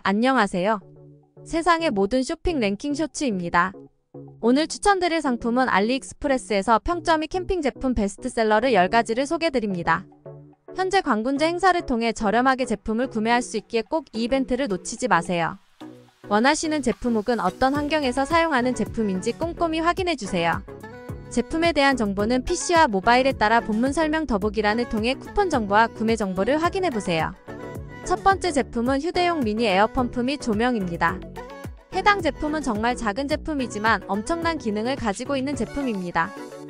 안녕하세요. 세상의 모든 쇼핑 랭킹 쇼츠입니다. 오늘 추천드릴 상품은 알리익스프레스에서 평점이 캠핑 제품 베스트셀러를 10가지를 소개드립니다. 현재 광군제 행사를 통해 저렴하게 제품을 구매할 수 있기에 꼭 이 이벤트를 놓치지 마세요. 원하시는 제품 혹은 어떤 환경에서 사용하는 제품인지 꼼꼼히 확인해주세요. 제품에 대한 정보는 PC와 모바일에 따라 본문 설명 더보기란을 통해 쿠폰 정보와 구매 정보를 확인해보세요. 첫 번째 제품은 휴대용 미니 에어펌프 및 조명입니다. 해당 제품은 정말 작은 제품이지만 엄청난 기능을 가지고 있는 제품입니다.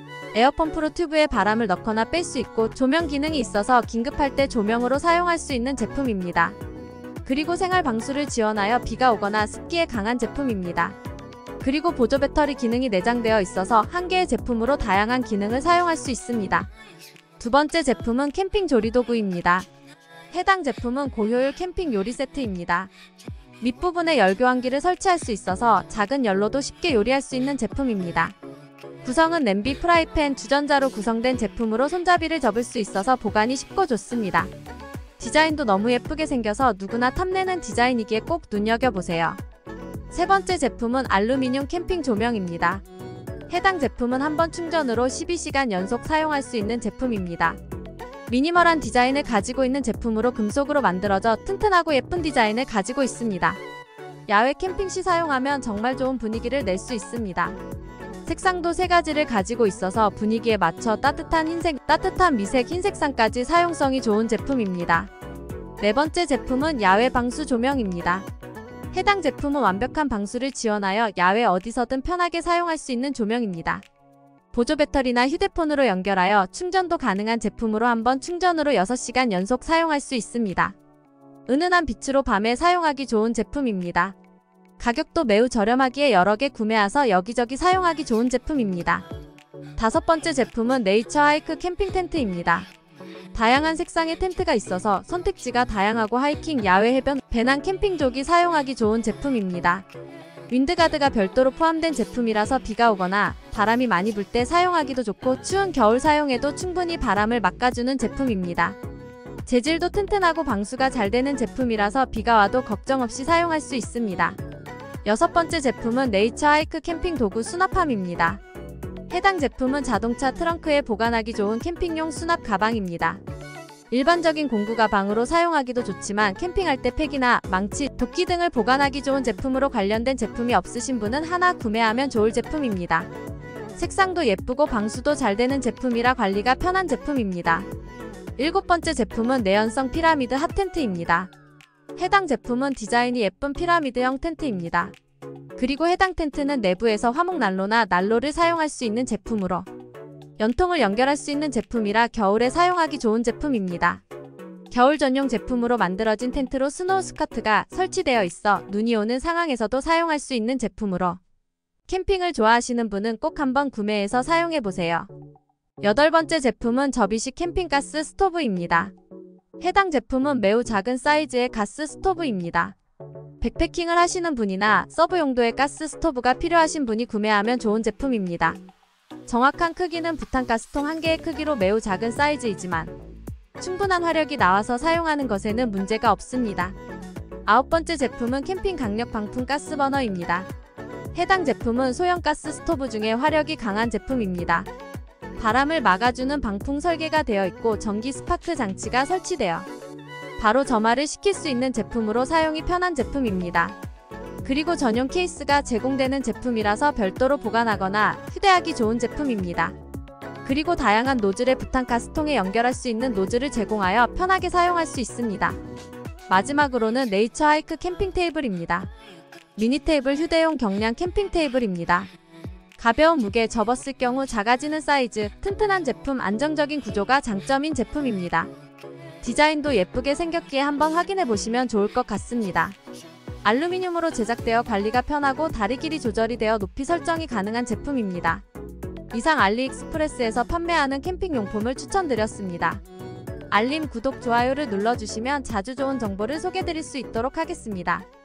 에어펌프로 튜브에 바람을 넣거나 뺄 수 있고 조명 기능이 있어서 긴급할 때 조명으로 사용할 수 있는 제품입니다. 그리고 생활 방수를 지원하여 비가 오거나 습기에 강한 제품입니다. 그리고 보조 배터리 기능이 내장되어 있어서 한 개의 제품으로 다양한 기능을 사용할 수 있습니다. 두 번째 제품은 캠핑 조리도구입니다. 해당 제품은 고효율 캠핑 요리 세트입니다. 밑부분에 열교환기를 설치할 수 있어서 작은 열로도 쉽게 요리할 수 있는 제품입니다. 구성은 냄비, 프라이팬, 주전자로 구성된 제품으로 손잡이를 접을 수 있어서 보관이 쉽고 좋습니다. 디자인도 너무 예쁘게 생겨서 누구나 탐내는 디자인이기에 꼭 눈여겨보세요. 세 번째 제품은 알루미늄 캠핑 조명입니다. 해당 제품은 한 번 충전으로 12시간 연속 사용할 수 있는 제품입니다. 미니멀한 디자인을 가지고 있는 제품으로 금속으로 만들어져 튼튼하고 예쁜 디자인을 가지고 있습니다. 야외 캠핑 시 사용하면 정말 좋은 분위기를 낼 수 있습니다. 색상도 3가지를 가지고 있어서 분위기에 맞춰 따뜻한 흰색, 따뜻한 미색, 흰색상까지 사용성이 좋은 제품입니다. 네 번째 제품은 야외 방수 조명입니다. 해당 제품은 완벽한 방수를 지원하여 야외 어디서든 편하게 사용할 수 있는 조명입니다. 보조 배터리나 휴대폰으로 연결하여 충전도 가능한 제품으로 한 번 충전으로 6시간 연속 사용할 수 있습니다. 은은한 빛으로 밤에 사용하기 좋은 제품입니다. 가격도 매우 저렴하기에 여러 개 구매해서 여기저기 사용하기 좋은 제품입니다. 다섯 번째 제품은 네이처 하이크 캠핑 텐트입니다. 다양한 색상의 텐트가 있어서 선택지가 다양하고 하이킹, 야외 해변, 배낭, 캠핑족이 사용하기 좋은 제품입니다. 윈드가드가 별도로 포함된 제품이라서 비가 오거나 바람이 많이 불 때 사용하기도 좋고 추운 겨울 사용에도 충분히 바람을 막아주는 제품입니다. 재질도 튼튼하고 방수가 잘 되는 제품이라서 비가 와도 걱정 없이 사용할 수 있습니다. 여섯 번째 제품은 네이처 하이크 캠핑 도구 수납함입니다. 해당 제품은 자동차 트렁크에 보관하기 좋은 캠핑용 수납 가방입니다. 일반적인 공구 가방으로 사용하기도 좋지만 캠핑할 때 팩이나 망치, 도끼 등을 보관하기 좋은 제품으로 관련된 제품이 없으신 분은 하나 구매하면 좋을 제품입니다. 색상도 예쁘고 방수도 잘 되는 제품이라 관리가 편한 제품입니다. 일곱 번째 제품은 내연성 피라미드 핫텐트입니다. 해당 제품은 디자인이 예쁜 피라미드형 텐트입니다. 그리고 해당 텐트는 내부에서 화목난로나 난로를 사용할 수 있는 제품으로 연통을 연결할 수 있는 제품이라 겨울에 사용하기 좋은 제품입니다. 겨울 전용 제품으로 만들어진 텐트로 스노우 스커트가 설치되어 있어 눈이 오는 상황에서도 사용할 수 있는 제품으로 캠핑을 좋아하시는 분은 꼭 한번 구매해서 사용해보세요. 여덟 번째 제품은 접이식 캠핑가스 스토브입니다. 해당 제품은 매우 작은 사이즈의 가스 스토브입니다. 백패킹을 하시는 분이나 서브 용도의 가스 스토브가 필요하신 분이 구매하면 좋은 제품입니다. 정확한 크기는 부탄가스통 1개의 크기로 매우 작은 사이즈이지만 충분한 화력이 나와서 사용하는 것에는 문제가 없습니다. 아홉 번째 제품은 캠핑 강력 방풍 가스버너입니다. 해당 제품은 소형 가스 스토브 중에 화력이 강한 제품입니다. 바람을 막아주는 방풍 설계가 되어 있고 전기 스파크 장치가 설치되어 바로 점화를 시킬 수 있는 제품으로 사용이 편한 제품입니다. 그리고 전용 케이스가 제공되는 제품이라서 별도로 보관하거나 휴대하기 좋은 제품입니다. 그리고 다양한 노즐의 부탄가스통에 연결할 수 있는 노즐을 제공하여 편하게 사용할 수 있습니다. 마지막으로는 네이처 하이크 캠핑 테이블입니다. 미니 테이블 휴대용 경량 캠핑 테이블입니다. 가벼운 무게, 접었을 경우 작아지는 사이즈, 튼튼한 제품, 안정적인 구조가 장점인 제품입니다. 디자인도 예쁘게 생겼기에 한번 확인해보시면 좋을 것 같습니다. 알루미늄으로 제작되어 관리가 편하고 다리 길이 조절이 되어 높이 설정이 가능한 제품입니다. 이상 알리익스프레스에서 판매하는 캠핑용품을 추천드렸습니다. 알림, 구독, 좋아요를 눌러주시면 자주 좋은 정보를 소개드릴 수 있도록 하겠습니다.